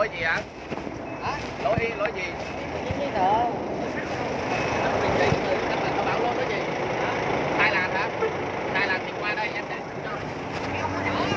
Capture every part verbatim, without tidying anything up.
lỗi gì ạ? Hả? Lỗi lỗi gì? Giấy tờ. Mình đi chắc là nó bảo lỗi cái gì? Hả? Sai làn hả? Sai làn thì qua đây em chạy cho. Cái ông nó nhỏ.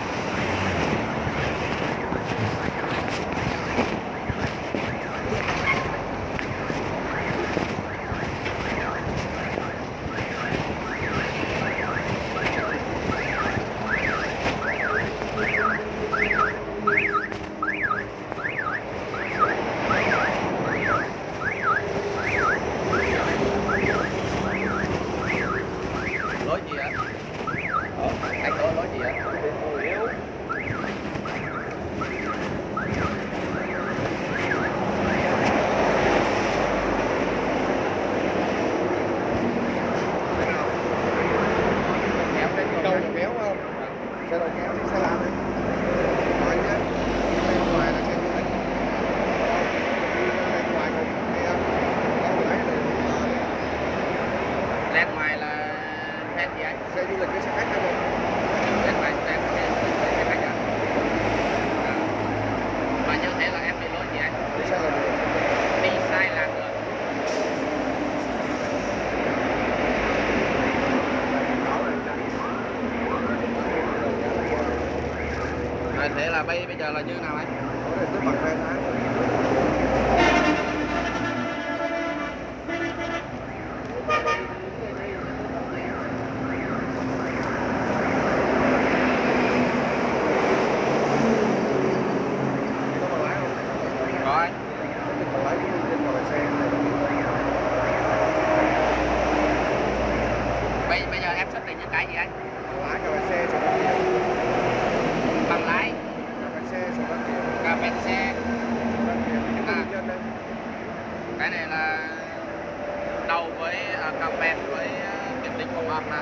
Lỗi gì ạ? Ủa, anh có lỗi gì ạ? Kéo lên Đầu kéo không? Xe đầu kéo đi, xe làm đi. Ngoài nhé. Bên ngoài là xe du lịch. Bên ngoài cũng nghe. Có người lái đường. Lên ngoài là phép gì anh? Xe du lịch với xe khách hay không? Lên ngoài lên xe xe khách ạ? À. Mà như thế là em bị lỗi gì anh? Đi sai làn đường. Đi sai làn đường. À, thế là bây bây giờ là như nào anh? Có thể tôi mặc hai tháng. Có bằng lái không? Có anh. Mình bằng lái cũng trên bằng xe này. Bây bây giờ em xác định những cái gì anh? Bằng lái cả xe sẽ có tiền. Bằng lái, Cả xe sẽ có tiền. cà phê xe. À. Nhân đây. Cái này là đầu với à, cà phê với uh, kiểm định phòng học nè.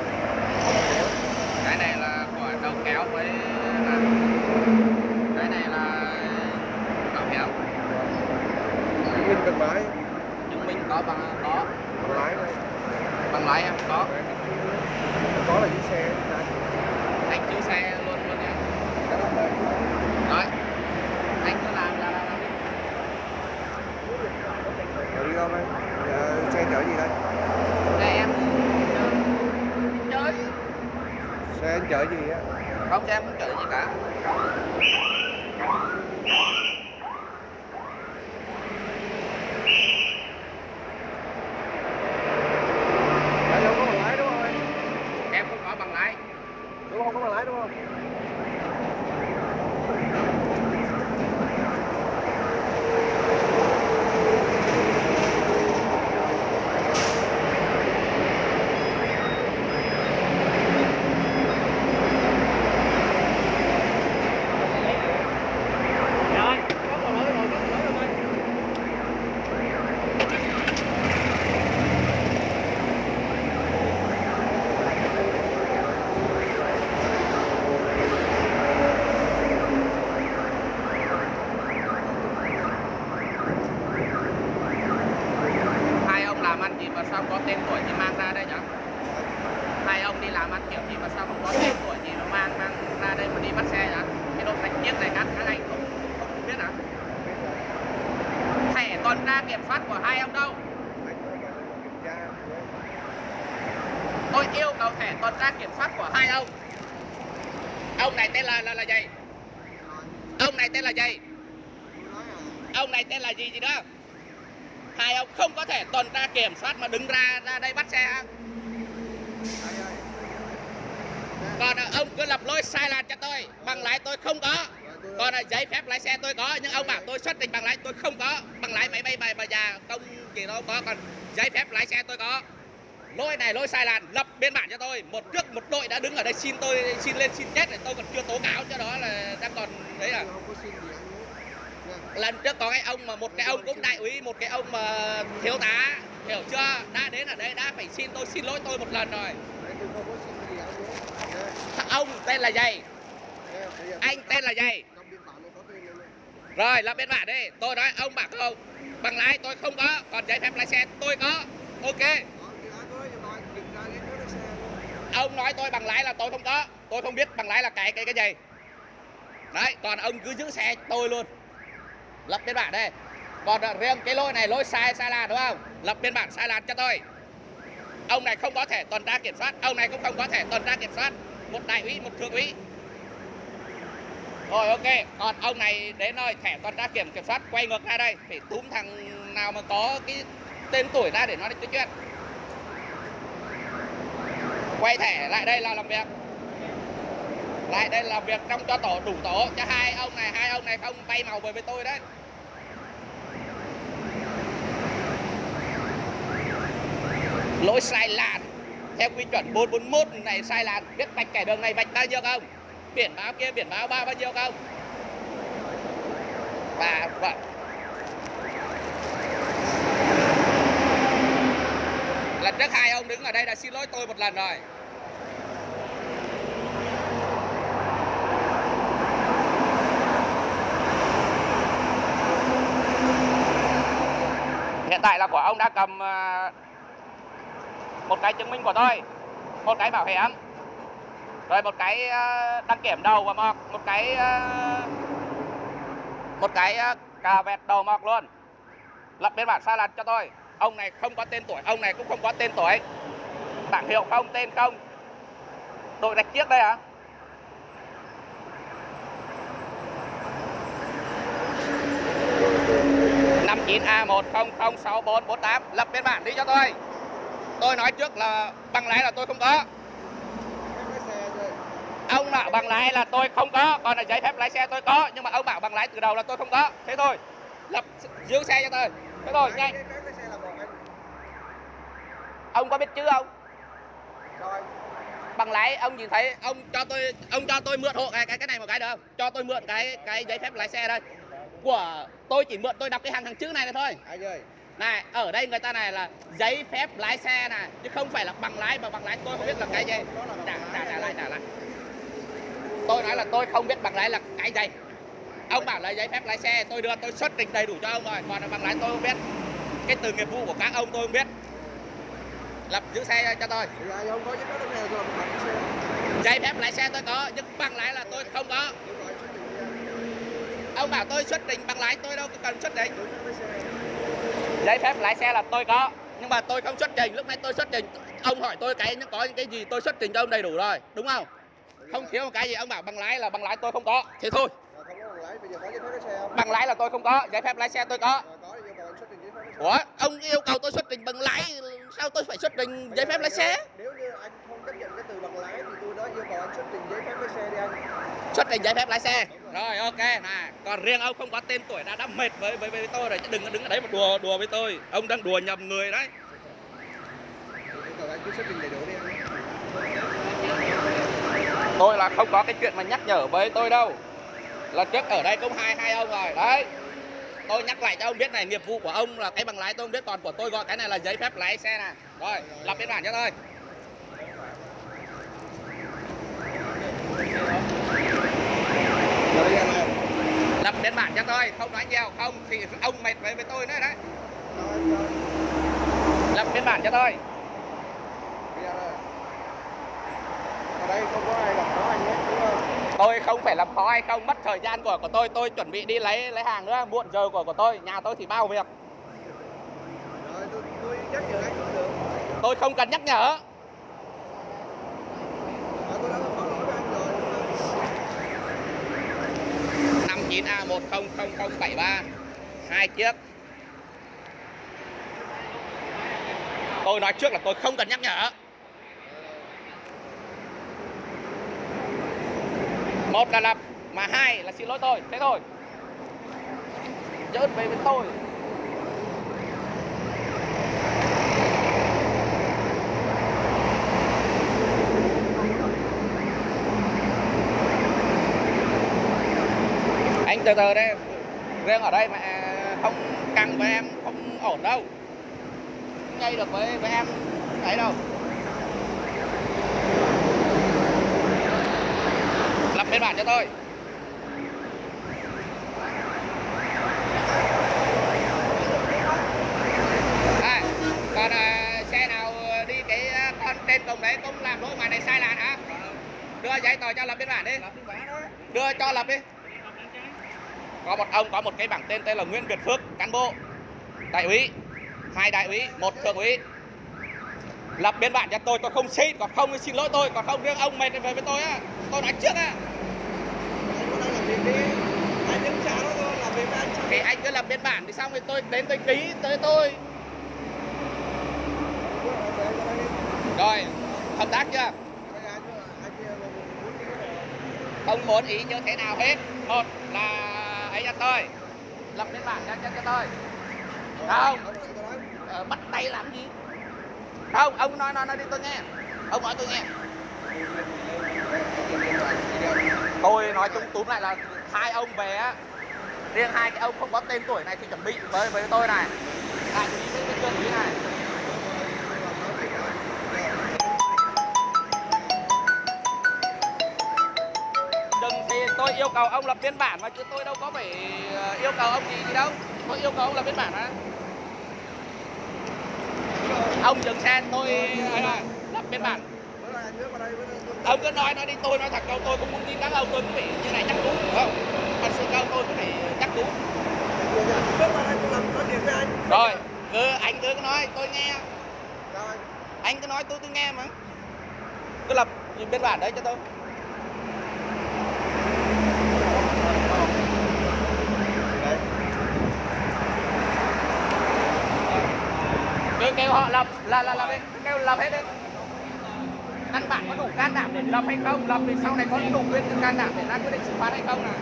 Cái này là của đầu kéo với là cái này là đầu kéo. Chứng minh bằng lái. Chứng minh có bằng có Bằng lái đây. bằng lái em có. Có là chiếc xe. Anh chữ xe luôn luôn nha. Cái đó đây. Rồi. Anh cứ làm là làm đi. Rồi đi không anh? Dạ, xe chở gì đây? Xe em chơi. Xe anh chở gì á? Không, xe em không chở gì cả. Anh không có bằng lái đúng không anh? Em không có bằng lái. Đúng không có bằng lái đúng không? Hai ông làm ăn gì mà sao có tên tuổi thì mang ra đây nhỉ? Hai ông đi làm ăn kiểu gì mà sao không có tên tuổi gì nó mang mang ra đây mà đi bắt xe nhỉ? Cái đồ danh chiếc này các các anh không, không biết hả? Thẻ tuần tra kiểm soát của hai ông đâu? Tôi yêu cầu thẻ tuần tra kiểm soát của hai ông. Ông này tên là là là gì? Ông này tên là gì? Ông này tên là gì gì đó? Hai ông không có thể tuần tra kiểm soát mà đứng ra ra đây bắt xe hả? Còn ông cứ lập lỗi sai làn cho tôi. Bằng lái tôi không có. Còn giấy phép lái xe tôi có. Nhưng ông bảo tôi xuất trình bằng lái tôi không có. Bằng lái máy bay bài bà già công gì đâu có. Còn giấy phép lái xe tôi có. Lỗi này lỗi sai làn, lập biên bản cho tôi. Một trước một đội đã đứng ở đây xin tôi xin lên xin chết này, tôi còn chưa tố cáo cho đó là đang còn đấy à. Lần trước có cái ông mà một cái ông cũng đại úy, một cái ông mà thiếu tá, hiểu chưa, đã đến ở đây đã phải xin tôi xin lỗi tôi một lần rồi. Ông tên là gì? Anh tên là gì? Rồi lập biên bản đi. Tôi nói ông bảo không, bằng lái tôi không có, còn giấy phép lái xe tôi có. Ok. Ông nói tôi bằng lái là tôi không có. Tôi không biết bằng lái là cái cái cái gì. Đấy, còn ông cứ giữ xe tôi luôn. lập biên bản đây. Còn riêng cái lỗi này lỗi sai sai làn đúng không? Lập biên bản sai làn cho tôi. Ông này không có thể tuần tra kiểm soát, ông này cũng không có thể tuần tra kiểm soát. Một đại úy, một thượng úy. Rồi ok, còn ông này đến nơi thẻ tuần tra kiểm kiểm soát quay ngược ra đây, phải túm thằng nào mà có cái tên tuổi ra để nói cái chuyện. Quay thẻ lại đây là làm việc. Lại đây làm việc trong cho tổ đủ tổ, cho hai ông này, hai ông này không bay màu với với tôi đấy. Lỗi sai làn theo quy chuẩn bốn bốn mốt này, sai làn, biết vạch kẻ đường này vạch bao nhiêu không? Biển báo kia biển báo bao bao nhiêu không? Và vậy. Lần trước hai ông đứng ở đây đã xin lỗi tôi một lần rồi. Hiện tại là của ông đã cầm một cái chứng minh của tôi, một cái bảo hiểm, rồi một cái đăng kiểm đầu và mọc, một cái một cái cà vẹt đầu mọc luôn. Lập biên bản sai lệch cho tôi. Ông này không có tên tuổi, ông này cũng không có tên tuổi. Bảng hiệu không, tên không. Đội rạch chiếc đây hả? năm chín A một không không sáu bốn bốn tám. Lập biên bản đi cho tôi. Tôi nói trước là bằng lái là tôi không có. Ông bảo bằng lái là tôi không có, còn là giấy phép lái xe tôi có, nhưng mà ông bảo bằng lái từ đầu là tôi không có. Thế thôi, lập giữ xe cho tôi. Thế thôi, nhanh. Ông có biết chữ không? Bằng lái ông nhìn thấy, ông cho tôi ông cho tôi mượn hộ cái cái cái này một cái được không? Cho tôi mượn cái cái giấy phép lái xe đây. Của tôi chỉ mượn tôi đọc cái hàng thằng chữ này này thôi. Anh ơi. Này, ở đây người ta này là giấy phép lái xe này, chứ không phải là bằng lái, mà bằng lái tôi không biết là cái gì. Trả, trả, trả lại, trả lại. Tôi nói là tôi không biết bằng lái là cái gì. Ông bảo là giấy phép lái xe, tôi đưa tôi xuất trình đầy đủ cho ông rồi, còn bằng lái tôi không biết. Cái từ nghiệp vụ của các ông tôi không biết. Lập giữ xe cho tôi. Giấy phép lái xe tôi có, nhưng bằng lái là tôi không có. Ông bảo tôi xuất trình bằng lái, tôi đâu có cần xuất trình. Giấy phép lái xe là tôi có, nhưng mà tôi không xuất trình. Lúc nãy tôi xuất trình, ông hỏi tôi cái có những cái gì tôi xuất trình cho ông đầy đủ rồi, đúng không? Không thiếu một cái gì. Ông bảo bằng lái là bằng lái tôi không có, thế thôi. Bằng lái là tôi không có, giấy phép lái xe tôi có. Ủa, ông yêu cầu tôi xuất trình bằng lái, sao tôi phải xuất trình giấy phép lái xe? Nếu như anh không chấp nhận cái từ bằng lái thì tôi nói yêu cầu anh xuất trình giấy phép lái xe đi anh. Xuất trình giấy phép lái xe. Rồi ok nè, còn riêng ông không có tên tuổi đã đã mệt với với, với tôi rồi, chứ đừng đứng ở đấy mà đùa đùa với tôi. Ông đang đùa nhầm người đấy. Anh cứ xuất trình đầy đủ đi anh. Tôi là không có cái chuyện mà nhắc nhở với tôi đâu. Lần trước ở đây cũng hai hai ông rồi đấy. Tôi nhắc lại cho ông biết này, nghiệp vụ của ông là cái bằng lái tôi không biết, còn của tôi gọi cái này là giấy phép lái xe nè. Rồi, lập biên bản cho tôi. Lập biên bản cho tôi, không nói nhiều, không thì ông mệt với với tôi nữa đấy. Lập biên bản cho tôi. Ở đây không có ai làm khó anh nhé, đúng không? Tôi không phải làm khó hay không, mất thời gian của của tôi, tôi chuẩn bị đi lấy lấy hàng nữa, muộn giờ của của tôi, nhà tôi thì bao việc. Rồi tôi, tôi nhắc nhở anh cũng được. Tôi không cần nhắc nhở. À, tôi đã có lỗi với anh rồi. năm chín A một không không không bảy ba, hai chiếc. Tôi nói trước là tôi không cần nhắc nhở. Một là lập, mà hai là xin lỗi tôi, thế thôi. Giỡn về với tôi. Anh từ từ đây, riêng ở đây mà không căng với em không ổn đâu. Không nhây được với với em ấy đâu. Lập biên bản cho tôi. À, còn à, xe nào đi cái con trên cùng đấy cũng làm lỗi ngoài này sai làn hả? Đưa giấy tờ cho lập biên bản đi. Đưa cho lập đi. có một ông có một cái bảng tên tên là Nguyễn Việt Phước, cán bộ đại úy, hai đại úy, một thượng úy, lập biên bản cho tôi, tôi không xin, còn không thì xin lỗi tôi, còn không riêng ông mệt về với tôi á, tôi nói trước á. Thì anh cứ lập biên bản thì xong thì tôi đến tôi ký tới tôi. Rồi, hợp tác chưa? Không muốn ý như thế nào hết. Một là ấy cho tôi, lập biên bản cho, cho, cho tôi. Không, ờ, bắt tay làm gì? Không, ông nói nói nói đi tôi nghe. Ông nói tôi nghe. Tôi nói chung túm lại là hai ông về á, riêng hai cái ông không có tên tuổi này thì chuẩn bị với với tôi này, đại úy với cái thượng úy này. Đừng thì tôi yêu cầu ông lập biên bản mà chứ tôi đâu có phải yêu cầu ông gì gì đâu. Tôi yêu cầu ông lập biên bản á. Ông dừng xe tôi là lập biên bản. Ông cứ nói nói đi, tôi nói thật câu tôi cũng muốn tin các ông, tôi cũng phải như này chắc cú, không? Thật sự câu tôi cũng phải chắc cú. Rồi, cứ anh cứ nói tôi nghe. Anh cứ nói tôi tôi nghe mà. Cứ lập biên bản đấy cho tôi. Cứ kêu họ lập là là là kêu lập hết đi. Anh bạn có đủ can đảm để lập hay không? Lập thì sau này có đủ quyền can đảm để ra quyết định xử phạt hay không nào?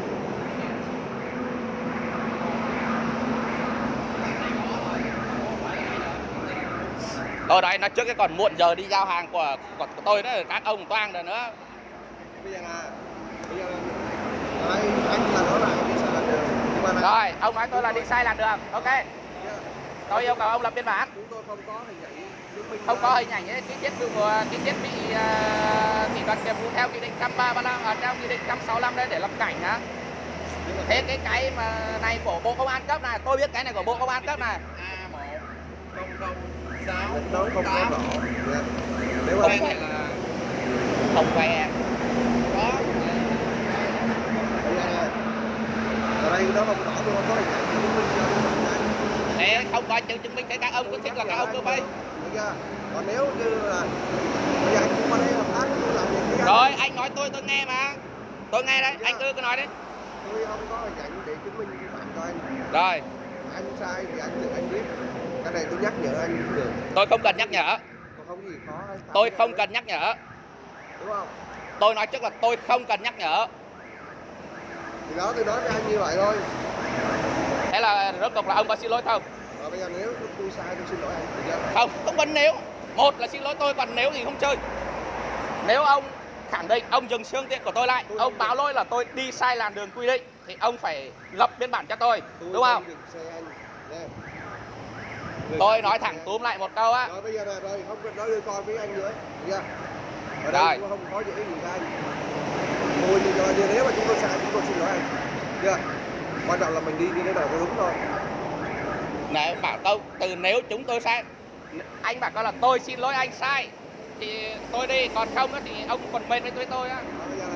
Ở đây nó trước cái còn muộn giờ đi giao hàng của của, của tôi nữa, các ông toang rồi nữa. Bây giờ là bây giờ là anh anh là nói là đi sai làn đường. Nhưng mà là... Rồi, ông nói tôi là đi sai làn đường. Ok. Yeah. Tôi yêu cầu ông lập biên bản. Chúng tôi không có hình ảnh chứng minh. Không có hình ảnh ấy, ký kết bị ký kết bị kỷ luật nghiệp vụ theo nghị định một ba ba lăm ở theo nghị định một sáu lăm đây để lập cảnh hả? Thế cái cái mà này của Bộ Công an cấp này, tôi biết cái này của Bộ Công an cấp này. A một không không sáu nói không có rõ. Nếu mà cái này là không que. Có. Ở đây nó không rõ, tôi không có hình ảnh chứng minh cho Thế không có chứng chứng minh cái các ông cứ thích là các ông cứ bay. Còn nếu như là bây giờ anh cũng qua đây hợp tác tôi làm việc với rồi anh nói tôi tôi nghe mà, tôi nghe đấy, anh cứ cứ nói đấy. Tôi không có hình ảnh để chứng minh vi phạm cho anh. Rồi anh sai thì anh tự anh biết, cái này tôi nhắc nhở anh được. Tôi không cần nhắc nhở. Còn không gì khó anh. Tôi không cần nhắc nhở. Đúng không? Tôi nói trước là tôi không cần nhắc nhở. Thì đó tôi nói với anh như vậy thôi. Thế là rốt cuộc là ông có xin lỗi không? Rồi bây giờ nếu tôi sai tôi xin lỗi anh. Được chưa? Không, không có nếu. Một là xin lỗi tôi, còn nếu thì không chơi. Nếu ông khẳng định ông dừng phương tiện của tôi lại, tôi ông báo lỗi là tôi đi sai làn đường quy định thì ông phải lập biên bản cho tôi, tôi đúng không? Anh. Tôi nói thẳng túm lại một câu á. Rồi bây giờ là rồi không cần nói đưa con với anh nữa. Được chưa? Ở đây cũng không có gì gì với anh. Tôi thì giờ nếu mà chúng tôi sai chúng tôi xin lỗi anh. Được chưa? Quan trọng là mình đi đi cái nào cho đúng thôi. Này bảo câu từ nếu chúng tôi sai, anh bảo câu là tôi xin lỗi anh sai thì tôi đi, còn không thì ông còn bên với tôi tôi á. Bây giờ là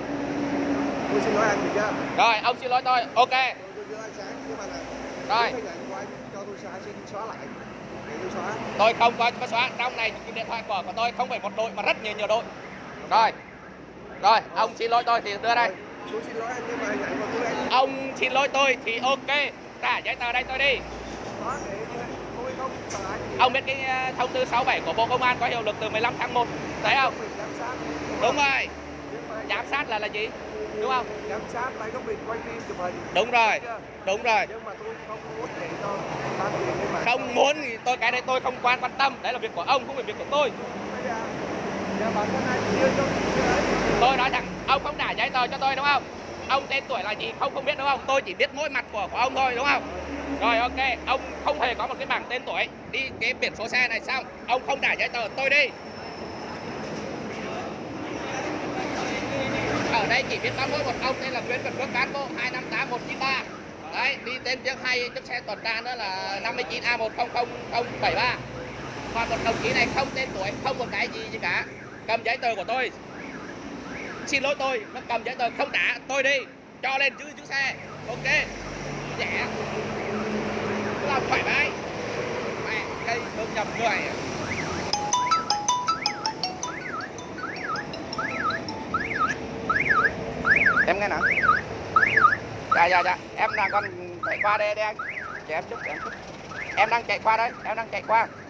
tôi xin lỗi anh được chưa? Rồi ông xin lỗi tôi, ok. Tôi xin lỗi anh sáng nhưng mà là rồi hình ảnh của anh cho tôi xóa, xin xóa lại để tôi xóa. Tôi không có có xóa, trong này cái điện thoại của của tôi không phải một đội mà rất nhiều nhiều đội. Rồi rồi ừ. Ông xin lỗi tôi thì đưa đây. Tôi xin lỗi anh nhưng mà hình ảnh của tôi anh. Ông xin lỗi tôi thì ok, trả giấy tờ đây tôi đi. Xóa để tôi không sợ anh. Ông biết cái thông tư sáu bảy của Bộ Công an có hiệu lực từ mười lăm tháng một, thấy không? Đúng rồi. Giám sát là là gì? Đúng không? Giám sát tay có mình quay phim chụp hình. Đúng rồi. Đúng rồi. Nhưng mà tôi không muốn để cho ta tiền cái bản. Không muốn thì tôi cái đấy tôi không quan quan tâm, đấy là việc của ông không phải việc của tôi. Giờ bản thân anh chưa cho tôi nói thẳng, ông không trả giấy tờ cho tôi đúng không? Ông tên tuổi là gì không không biết đúng không? Tôi chỉ biết mỗi mặt của của ông thôi đúng không? Rồi ok, ông không hề có một cái bảng tên tuổi, đi cái biển số xe này xong, ông không trả giấy tờ tôi đi. Ở đây chỉ biết có mỗi một ông tên là Nguyễn Văn Phước, cán bộ hai năm tám một chín ba. Đấy, đi tên chiếc hai chiếc xe tuần tra nữa là năm chín A một không không không bảy ba. Còn một đồng chí này không tên tuổi, không một cái gì gì cả. Cầm giấy tờ của tôi. Xin lỗi tôi, nó cầm giấy tờ không trả tôi đi. cho lên giữ giữ xe. Ok, nhẹ, cứ làm thoải mái. Mẹ cây không nhầm người. Em nghe nào? Dạ dạ dạ, em đang con chạy qua đây đây anh. Cho em chút, cho em chút. Em đang chạy qua đấy, em đang chạy qua.